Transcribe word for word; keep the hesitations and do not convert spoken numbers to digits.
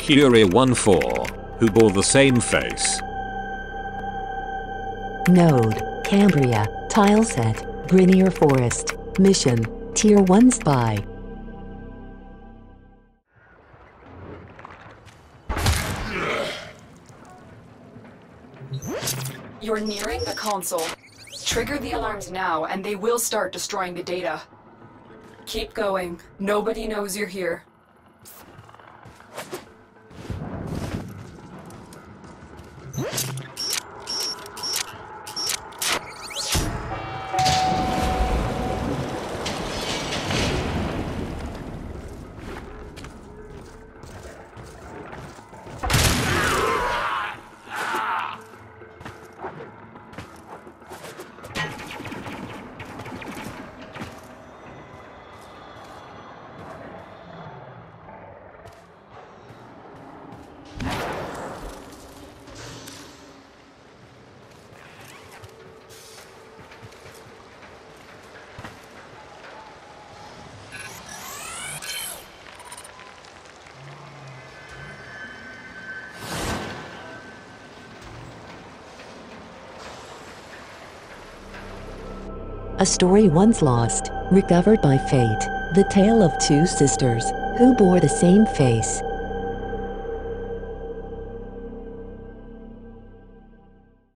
Kuria one four, who bore the same face. Node, Cambria, tileset, Grineer Forest, mission, Tier one Spy. You're nearing the console. Trigger the alarms now, and they will start destroying the data. Keep going. Nobody knows you're here. A story once lost, recovered by fate, the tale of two sisters, who bore the same face.